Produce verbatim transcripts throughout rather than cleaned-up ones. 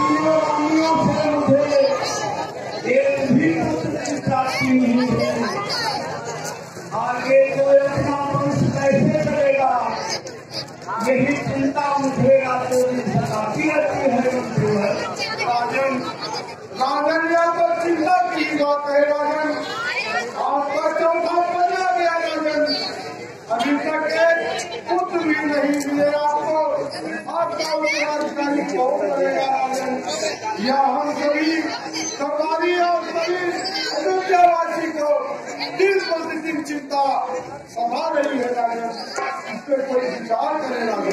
आगे कोई अपना वंश कैसे करेगा, यही चिंता मुझे रातों दिन सताती रहती है। राजन राजन या तो चिंता की बात है राजन, आपका चौथा बना गया राजन, अभी तक एक पुत्र भी नहीं मिले आपको, आपका उत्तराधिकारी कौन करेगा राजन? या हम सभी सरकारी और सभी अयोध्यावासी को दिन प्रतिदिन चिंता सता रही है राजन, इस पर कोई विचार करे राजन।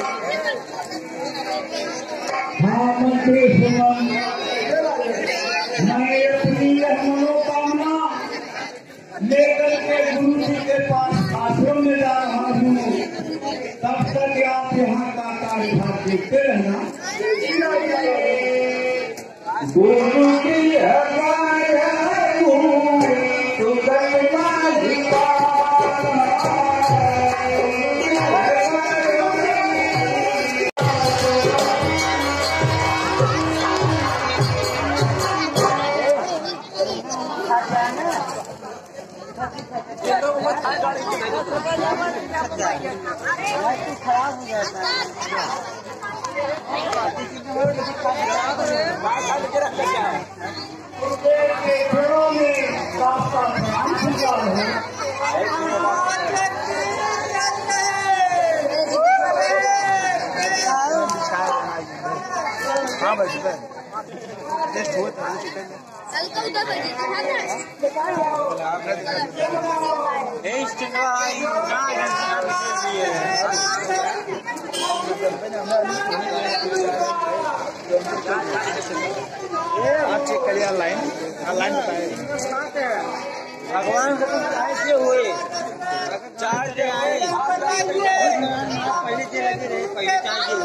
हाँ मंत्री सुमन, मैं अपनी मनोकामना लेकर के गुरु जी के पास आश्रम में जा रहा हूँ, तब तक आप यहाँ का कार्यभार देखते रहना। गुरु की खराब हो जाता है। हाँ भाई आप चेक करिए ऑनलाइन, ऑनलाइन बताए भगवान कैसे हुए चार डे आए पहले से लगे रहे, पहले चार डे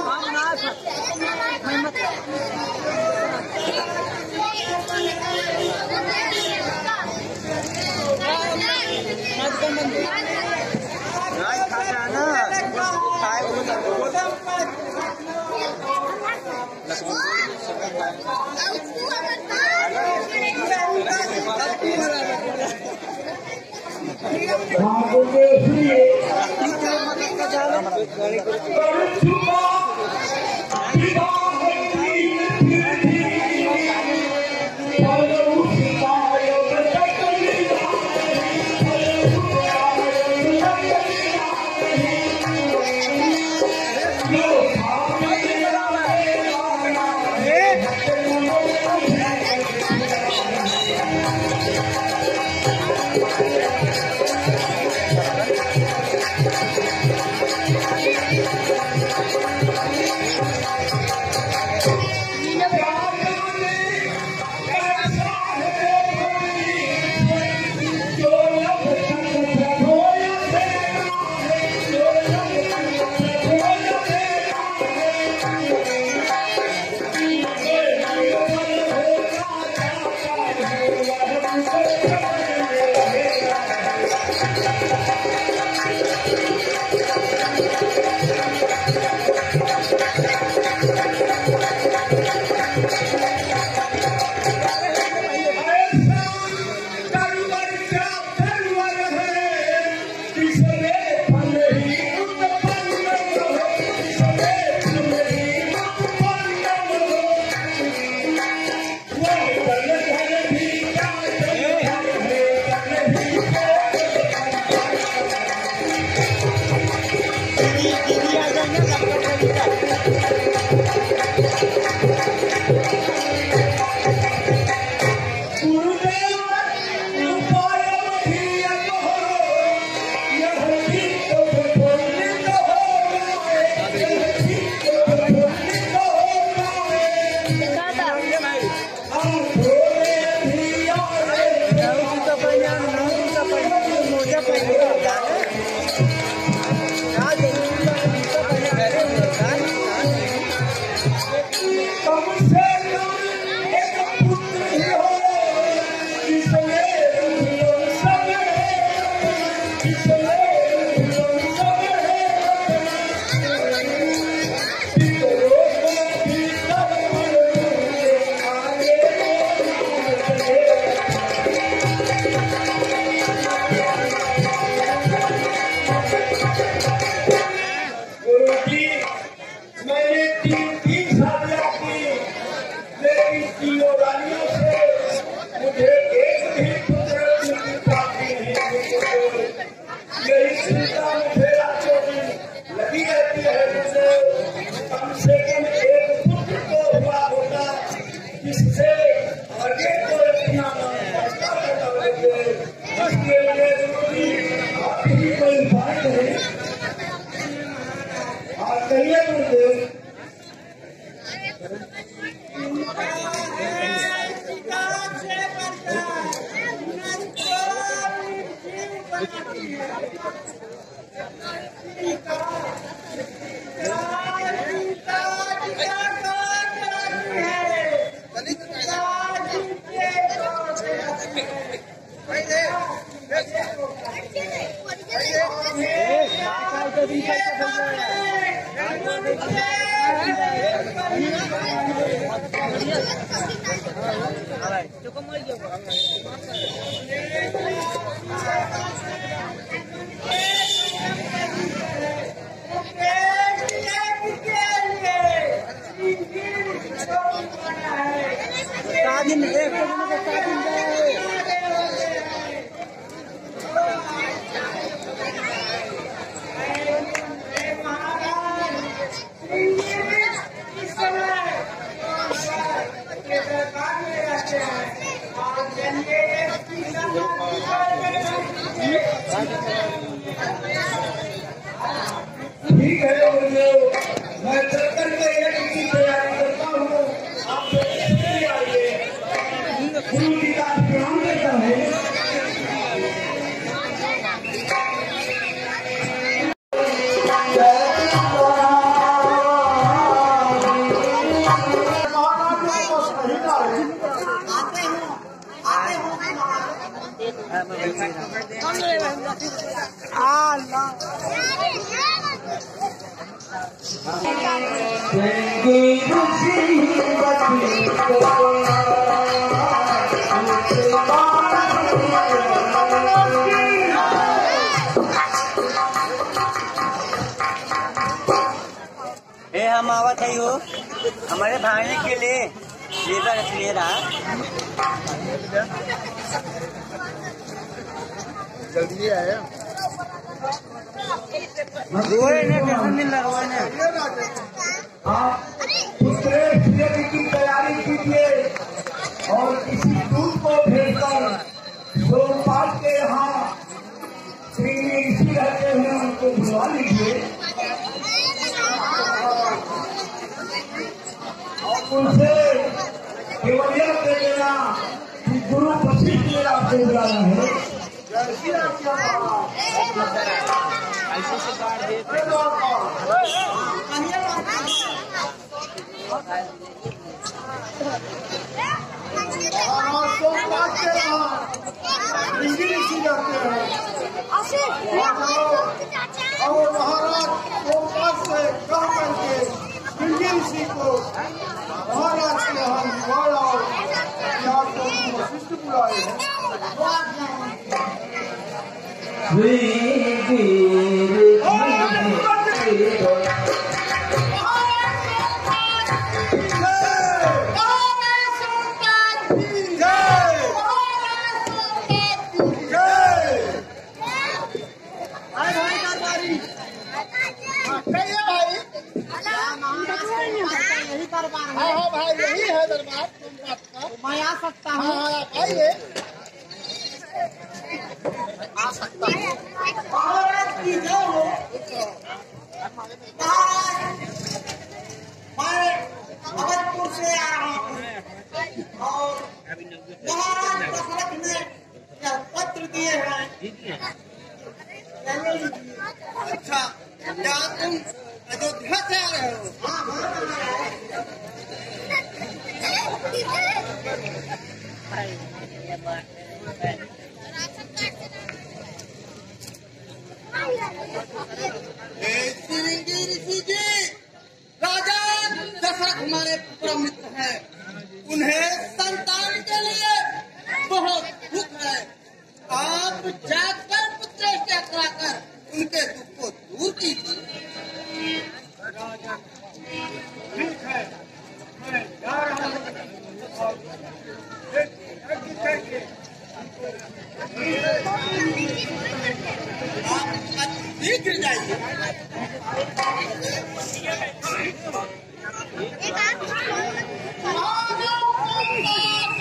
कई जिम्मेदारियों से मुझे एक भी पुत्र की प्राप्ति नहीं हुई। यही चिंता मुझे रातों दिन लगी रहती है। मुझे कम से कम एक पुत्र तो हुआ होगा जिससे आगे को इतना नाश्ता करना लगे। इसके लिए जरूरी आप ही कोई बात है। आप कहिए मुझे ठीक है। मुझे मैं चल करके एक की तैयारी करता हूँ। आप आइए, गुरु जी का प्रणाम करता हूँ। ए हम आवत है हो हमारे भाई के लिए लेबर ले रहा जल्दी आया आप दूसरे यज्ञ की तैयारी कीजिए और इसी दूध को भेजकर गोपाल के यहाँ श्री ऋषि रहते हैं उनको बुलवा लीजिए और उनसे केवल यह कह देना कि गुरु वशिष्ठ ने आपको बुलाया है। और महाराज गोपाल से कह करके दिल्ली ऋषि को महाराज के यहाँ बुलाया और आपको वशिष्ठ बुलाए हैं। हाँ भाई यही है दरबार मैं आ सकता हूँ। हाँ आप आइए आ सकता हूँ। मैं अवधपुर से आ रहा हूँ और महाराज दशरथ ने यह पत्र दिए हैं। अच्छा क्या तुम अयोध्या से आ रहे हो? ऋषि जी राजा दशरथ हमारे परम मित्र हैं। उन्हें संतान के लिए बहुत दुख है। आप जाकर पुत्र से कराकर उनके दुख को दूर कीजिए। ठीक है मैं जा रहा हूँ।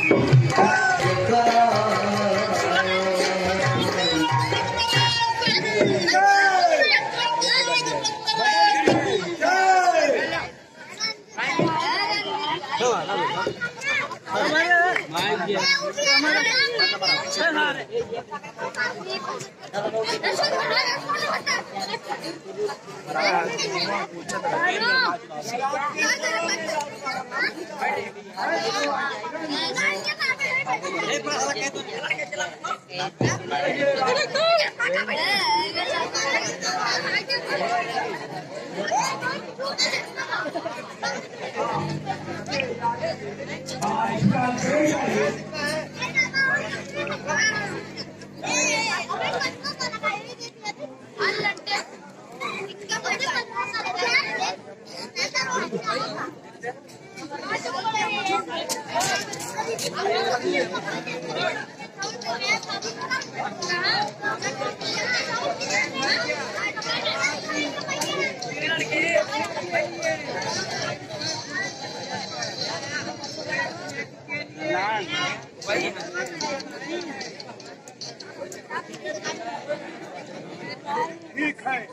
ठीक है।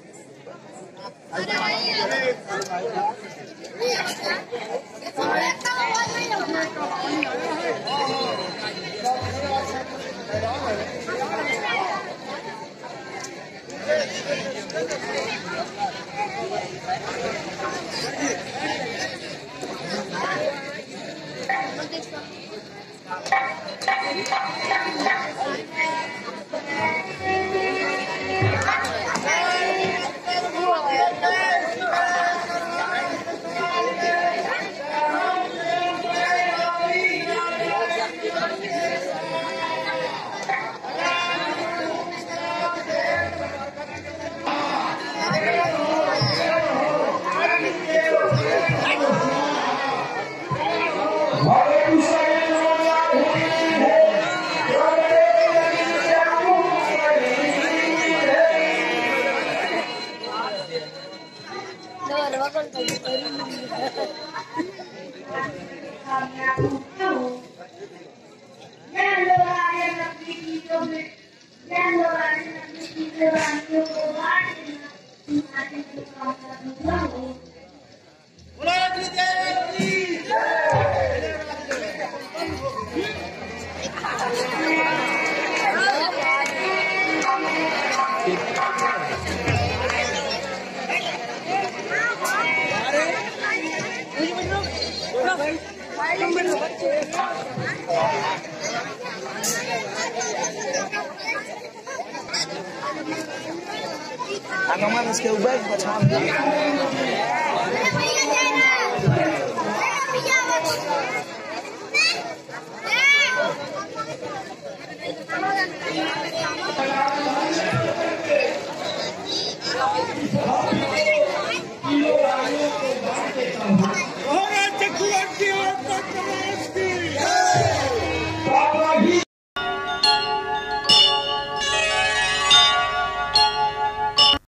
Anoman is killed back, but I'm Come on.